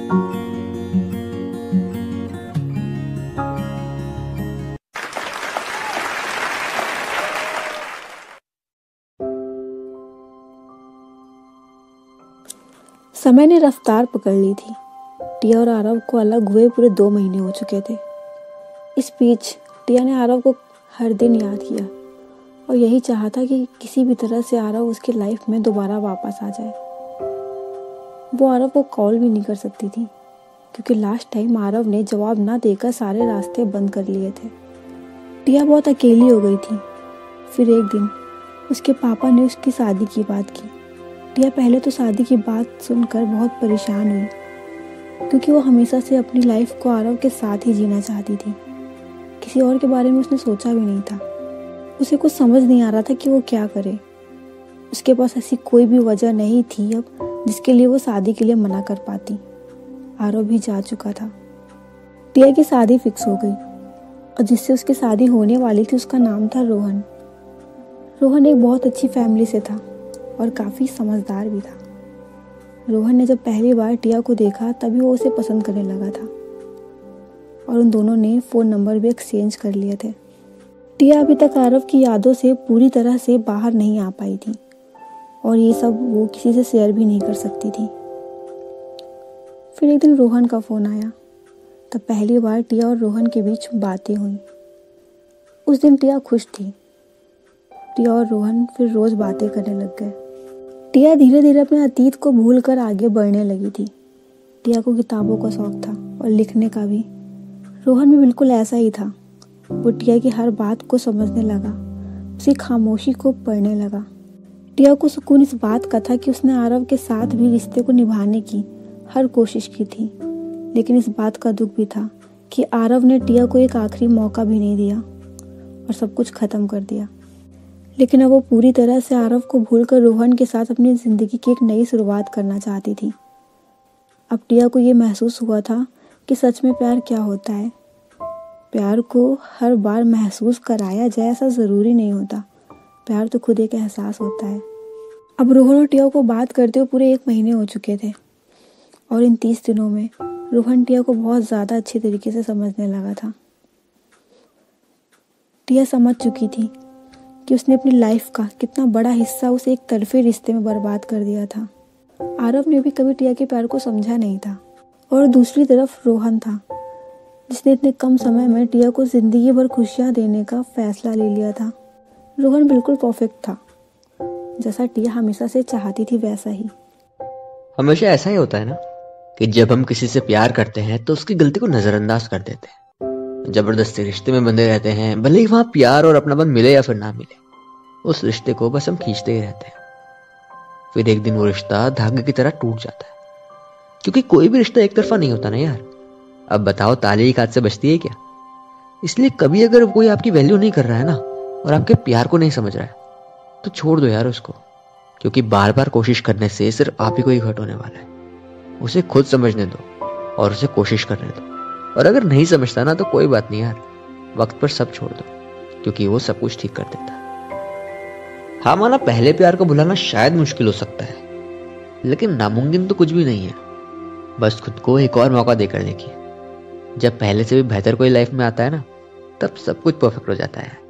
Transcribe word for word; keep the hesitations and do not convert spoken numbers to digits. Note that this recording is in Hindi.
समय ने रफ्तार पकड़ ली थी। टिया और आरव को अलग हुए पूरे दो महीने हो चुके थे। इस बीच टिया ने आरव को हर दिन याद किया और यही चाहा था कि किसी भी तरह से आरव उसकी लाइफ में दोबारा वापस आ जाए। वो आरव को कॉल भी नहीं कर सकती थी क्योंकि लास्ट टाइम आरव ने जवाब ना देकर सारे रास्ते बंद कर लिए थे। टिया बहुत अकेली हो गई थी। फिर एक दिन उसके पापा ने उसकी शादी की बात की। टिया पहले तो शादी की बात सुनकर बहुत परेशान हुई क्योंकि वो हमेशा से अपनी लाइफ को आरव के साथ ही जीना चाहती थी। किसी और के बारे में उसने सोचा भी नहीं था। उसे कुछ समझ नहीं आ रहा था कि वो क्या करे। उसके पास ऐसी कोई भी वजह नहीं थी अब जिसके लिए वो शादी के लिए मना कर पाती। आरव भी जा चुका था। टिया की शादी फिक्स हो गई और जिससे उसकी शादी होने वाली थी उसका नाम था रोहन। रोहन एक बहुत अच्छी फैमिली से था और काफ़ी समझदार भी था। रोहन ने जब पहली बार टिया को देखा तभी वो उसे पसंद करने लगा था और उन दोनों ने फ़ोन नंबर भी एक्सचेंज कर लिए थे। टिया अभी तक आरव की यादों से पूरी तरह से बाहर नहीं आ पाई थी और ये सब वो किसी से शेयर भी नहीं कर सकती थी। फिर एक दिन रोहन का फ़ोन आया। तब पहली बार टिया और रोहन के बीच बातें हुई। उस दिन टिया खुश थी। टिया और रोहन फिर रोज़ बातें करने लग गए। टिया धीरे धीरे अपने अतीत को भूलकर आगे बढ़ने लगी थी। टिया को किताबों का शौक था और लिखने का भी। रोहन भी बिल्कुल ऐसा ही था। वो टिया की हर बात को समझने लगा, उसकी खामोशी को पढ़ने लगा। टिया को सुकून इस बात का था कि उसने आरव के साथ भी रिश्ते को निभाने की हर कोशिश की थी, लेकिन इस बात का दुख भी था कि आरव ने टिया को एक आखिरी मौका भी नहीं दिया और सब कुछ खत्म कर दिया। लेकिन अब वो पूरी तरह से आरव को भूलकर रोहन के साथ अपनी ज़िंदगी की एक नई शुरुआत करना चाहती थी। अब टिया को ये महसूस हुआ था कि सच में प्यार क्या होता है। प्यार को हर बार महसूस कराया जाए ऐसा ज़रूरी नहीं होता। प्यार तो खुद एक एहसास होता है। अब रोहन और टिया को बात करते हुए पूरे एक महीने हो चुके थे और इन तीस दिनों में रोहन टिया को बहुत ज़्यादा अच्छी तरीके से समझने लगा था। टिया समझ चुकी थी कि उसने अपनी लाइफ का कितना बड़ा हिस्सा उस एक तरफे रिश्ते में बर्बाद कर दिया था। आरव ने भी कभी टिया के प्यार को समझा नहीं था और दूसरी तरफ रोहन था जिसने इतने कम समय में टिया को जिंदगी भर खुशियां देने का फैसला ले लिया था। रोहन बिल्कुल परफेक्ट था, जैसा टिया हमेशा से चाहती थी वैसा ही। हमेशा ऐसा ही होता है ना कि जब हम किसी से प्यार करते हैं तो उसकी गलती को नजरअंदाज कर देते हैं। जबरदस्ती रिश्ते में बंधे रहते हैं, भले ही वहां प्यार और अपनापन मिले या फिर ना मिले, उस रिश्ते को बस हम खींचते ही रहते हैं। फिर एक दिन वो रिश्ता धागे की तरह टूट जाता है, क्योंकि कोई भी रिश्ता एक तरफा नहीं होता ना यार। अब बताओ, ताली एक हाथ से बचती है क्या? इसलिए कभी अगर कोई आपकी वैल्यू नहीं कर रहा है ना और आपके प्यार को नहीं समझ रहा है तो छोड़ दो यार उसको, क्योंकि बार बार कोशिश करने से सिर्फ आप ही को ही हर्ट होने वाला है। उसे खुद समझने दो और उसे कोशिश करने दो, और अगर नहीं समझता ना तो कोई बात नहीं यार, वक्त पर सब छोड़ दो, क्योंकि वो सब कुछ ठीक कर देता है। हाँ माना, पहले प्यार को भुलाना शायद मुश्किल हो सकता है, लेकिन नामुमकिन तो कुछ भी नहीं है। बस खुद को एक और मौका देकर देखिए। जब पहले से भी बेहतर कोई लाइफ में आता है ना, तब सब कुछ परफेक्ट हो जाता है।